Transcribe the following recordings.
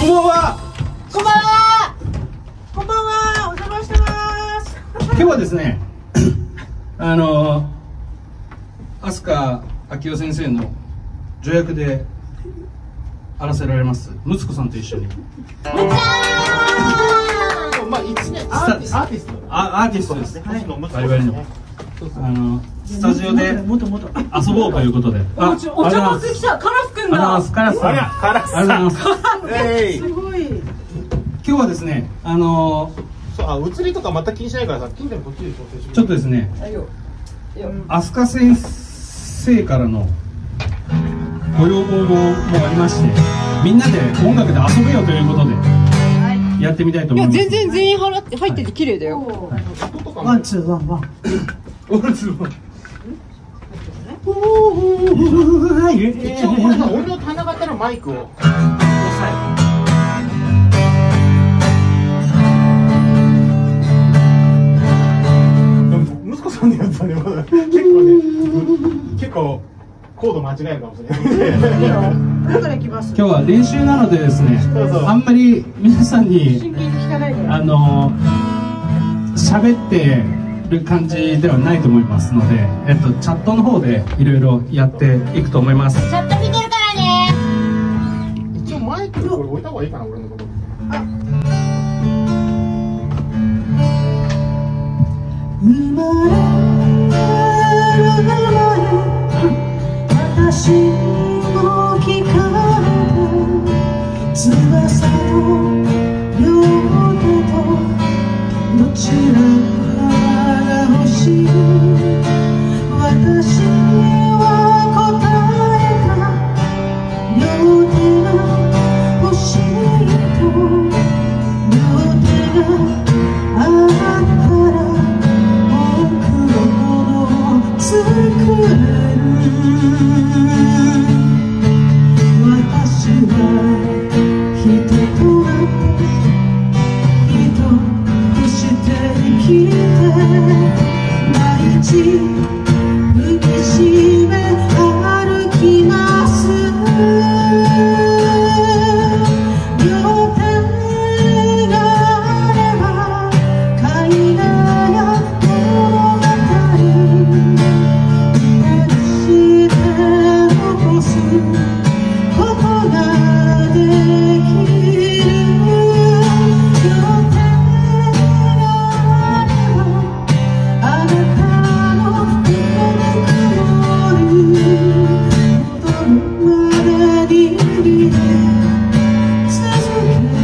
んばんは。 こんばんは。こんばんは。お邪魔してます。 今日はですね、飛鳥明夫先生の助役であらせられます睦子さんと一緒に。 まあ一年アーティスト。 アーティストです。 はい。 バリバリの。スタジオで遊ぼうということで。 お茶持ってきたカラスくんだ。 カラスさん。 カラスさん。 ありがとうございます。 すごい。 今日はですね、 映りとか全く気にしないからさ、近所のこっちで調整して。 ちょっとですね、飛鳥先生からのご要望もありまして、みんなで音楽で遊べようということでやってみたいと思います。 いや全然全員入ってて綺麗だよ。 ワンツーワンワン。 ワンツーワン。 一応俺の棚型のマイクを押さえ。息子さんのやつはね、まだ結構コード間違えるかもしれない。 だから行きます。 今日は練習なのでですね、あんまり皆さんに真剣に聞かないで。 喋ってる感じではないと思いますので、チャットの方でいろいろやっていくと思います。 チャット見てるからね。 一応マイクこれ置いた方がいいかな、俺のところ。 生まれる前、私も聞かれた翼と両手とどちらが欲しい。私は答えた。両手が欲しいと。両手があったら作れる。私は人となって人として生きて毎日踏みしめ歩きます。両手があれば絵画や物語ことができる。両手があればあなたのぬくもり戻るまでに続け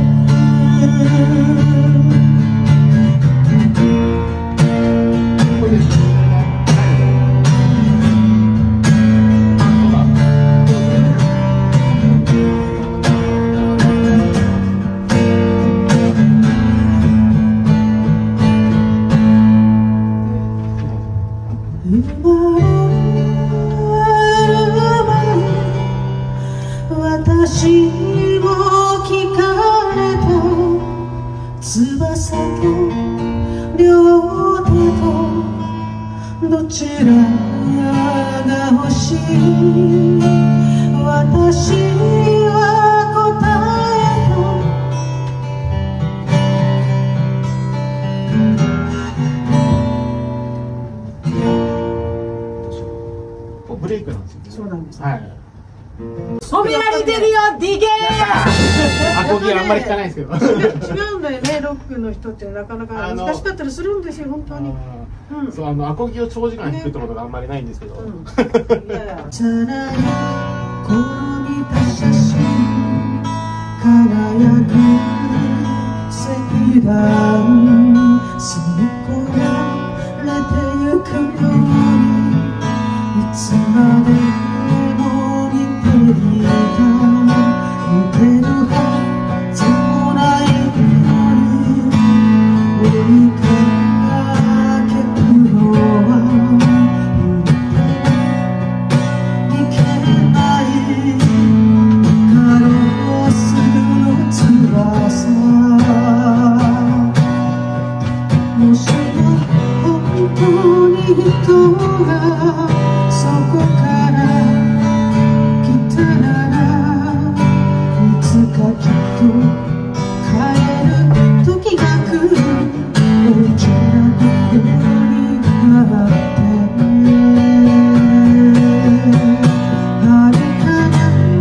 私も聞かれた。翼と両手とどちらが欲しい。私は答えた。ブレイクなんですよ。 そうなんです。 はい。 褒められてるよ、DK。 アコギあんまり弾かないですけど。 違うんだよね、ロックの人ってなかなか難しかったりするんですよ、本当に。 そう、アコギを長時間弾くってことがあんまりないんですけど。 チャラや転びた写真、輝く石段、吸い込まれてゆくようにいつまでも見ていた。見てるはずもないのに追いかけるのはいけないカロスの翼。 帰る時が来る大きな夢になって遥かな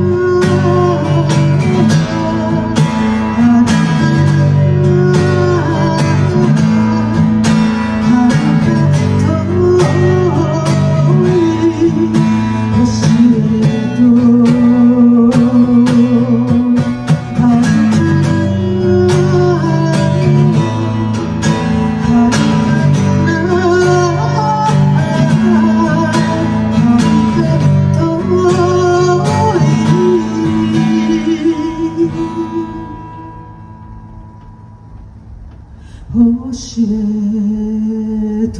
教えと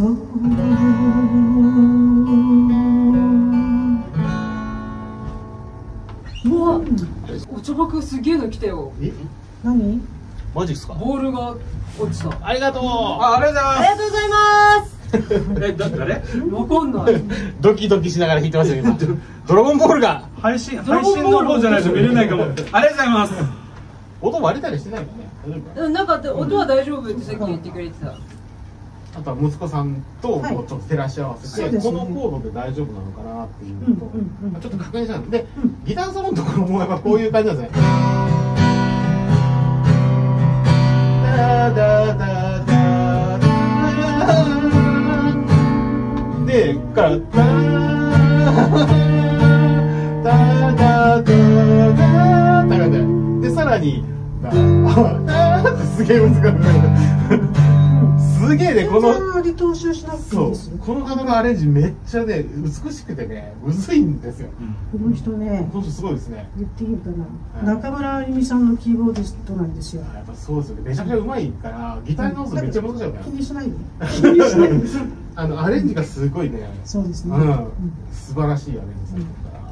うわ、お茶爆すげえの来たよ。 何？ マジっすか？ ボールが落ちた。 ありがとう。 ありがとうございありがとうございます。 誰？ わかんない。 ドキドキしながら弾いてますよ今。ドラゴンボールが配信の方じゃないと見れないかも。ありがとうございます。 音割れたりしてないよね。大丈夫か？ なんか音は大丈夫ってさっき言ってくれてた。 あとは息子さんとこうちょっと照らし合わせて、このコードで大丈夫なのかなっていうのと、ちょっと確認したんで、ギターソロのところもやっぱこういう感じなんですね。ダダダダダでからダダダダダダでさらにすげえ難しい。すげえね、このリ踏襲しなくていいんですよ。 この方のアレンジめっちゃね美しくてねむずいんですよ。 この人ね、 この人すごいですね。 言っていいかな、中村あゆみさんのキーボーディストなんですよ。 やっぱそうですよね。めちゃくちゃうまいからギターに直すのめっちゃ難しいよね。 気にしないで。 アレンジがすごいね。 そうですね。 うん、素晴らしいアレンジされてるから。